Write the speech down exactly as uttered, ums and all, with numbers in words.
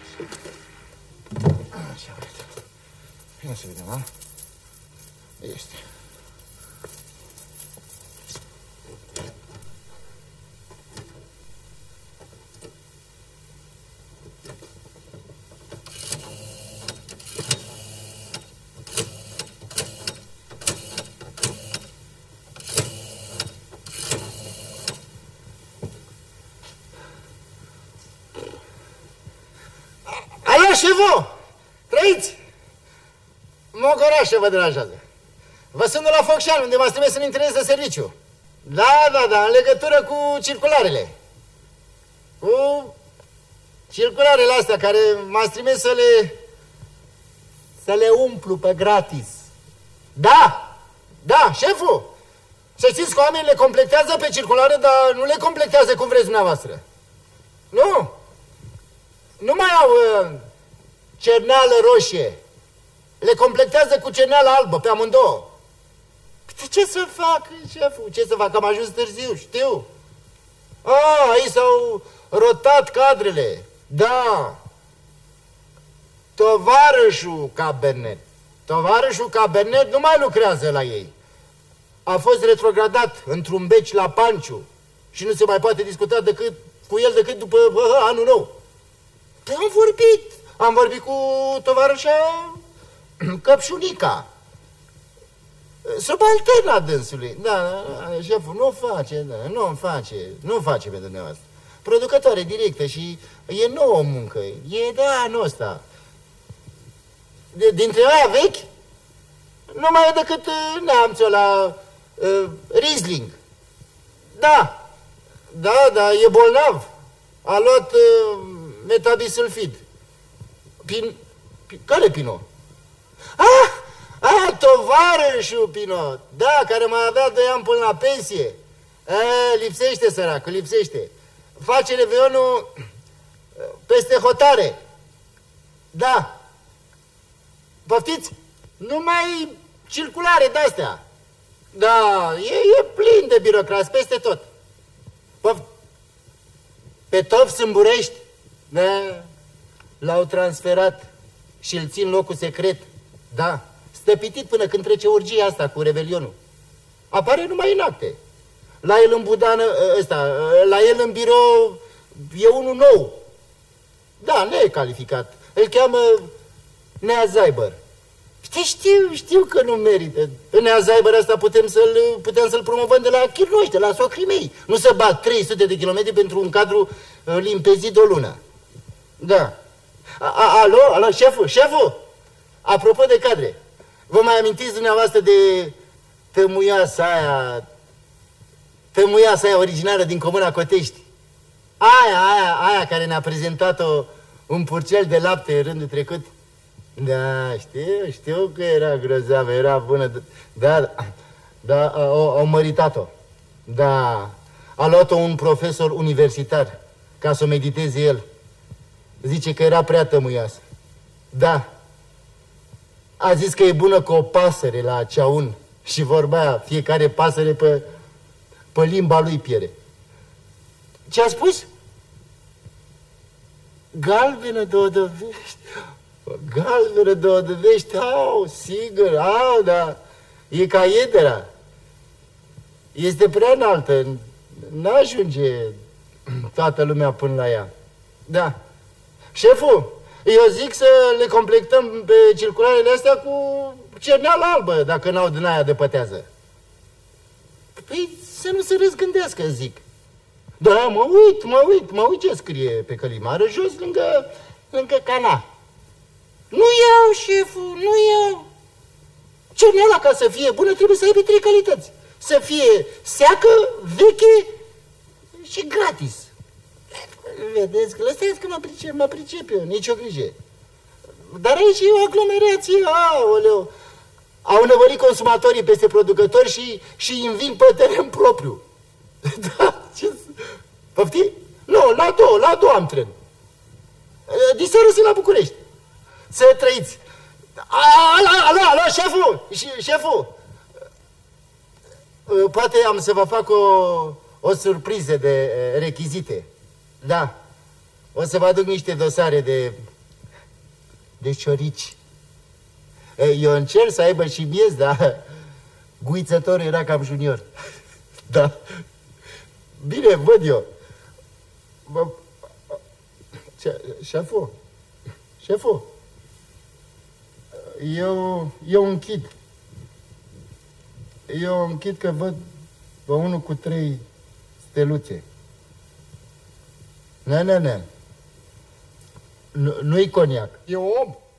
Așa, uite. Ia să vedem, a? Este. Șeful! Trăiți! Mogorașă vă deranjează. Vă sunt de la Focșani, unde m-ați trimis în interes de serviciu. Da, da, da, în legătură cu circularele. Cu circularele astea care m-ați trimis să le... să le umplu pe gratis. Da! Da, șeful! Să știți că oamenii le completează pe circulare, dar nu le completează cum vreți dumneavoastră. Nu! Nu mai au... Uh, cerneală roșie. Le completează cu cerneală albă, pe amândouă. Ce să fac, șeful? Ce să fac? Am ajuns târziu, știu. A, aici s-au rotat cadrele. Da. Tovarășul Cabernet. Tovarășul Cabernet nu mai lucrează la ei. A fost retrogradat într-un beci la Panciu și nu se mai poate discuta decât cu el decât după bă, anul nou. Păi am vorbit. Am vorbit cu tovarășa Căpșunica. Subalterna dânsului. Da, da, șeful, nu o face, da, nu o face, nu o face pentru dumneavoastră. Producătoare directă și e nouă muncă. E de anul ăsta. De, dintre aia vechi, nu mai e decât neamțul ăla, uh, Riesling. Da, da, da, e bolnav. A luat uh, metabisulfid. Pin... Care Pinot? Ah! Ah, tovarășul Pinot. Da, care mai avea doi ani până la pensie. A, lipsește săracul, lipsește. Face Reveionul peste hotare. Da. Poftiți? Numai circulare de-astea. Da, e, e plin de birocrați peste tot. Poft... Pe Tof Sâmburești? Da. L-au transferat și îl țin locul secret. Da. Stăpitit până când trece urgia asta cu Revelionul. Apare numai în acte. La el în Budană, ăsta, la el în birou e unul nou. Da, necalificat. Îl cheamă Nea Zaibăr. Știi, știu, știu că nu merită. În Nea Zaibăr asta putem să-l putem să-l promovăm de la chirnoși, de la socrii mei. Nu să bat trei sute de kilometri pentru un cadru limpezit de o lună. Da. A, a, alo, alo, șeful, șeful! Apropo de cadre, vă mai amintiți dumneavoastră de tămuiasa aia, tămuiasa aia originară din Comuna Cotești? Aia, aia, aia care ne-a prezentat-o un purcel de lapte rândul trecut? Da, știu, știu că era grozavă, era bună, da, da, au, au măritat-o. Da, a luat-o un profesor universitar ca să o mediteze el. Zice că era prea tămuioasă. Da. A zis că e bună cu o pasăre la ceaun. Și vorba aia, fiecare pasăre pe, pe limba lui piere. Ce a spus? Galbenă de Odovești. Galbenă de Odovești. Au, sigur, au, da. E ca iedera. Este prea înaltă. N-ajunge toată lumea până la ea. Da. Șeful, eu zic să le completăm pe circularele astea cu cerneală albă, dacă n-au din aia de pătează. Păi să nu se răzgândească, zic. Da, mă uit, mă uit, mă uit ce scrie pe călimară, jos, lângă, lângă cana. Nu iau, șeful, nu iau. Cerneala, ca să fie bună, trebuie să aibă trei calități. Să fie seacă, veche și gratis. Vedeți că lăsați că mă pricep, mă pricep eu, nicio grijă. Dar aici e o aglomerație, aoleu. Au năvărit consumatorii peste producători și, și invin pe teren propriu. Da, ce... Pofti? Nu, la două, la două am tren. Diseară sunt la București. Să trăiți. Alo, alo, alo, șeful, șeful. Poate am să vă fac o, o surpriză de rechizite. Da. O să vă aduc niște dosare de de ciorici. Eu încerc să aibă și miez, dar guițătorul era cam junior. Da. Bine, văd eu. Bă, șeful, șeful, eu, eu închid. Eu închid că văd pe unul cu trei steluțe. Ne, ne, ne. Nu-i coniac. E om.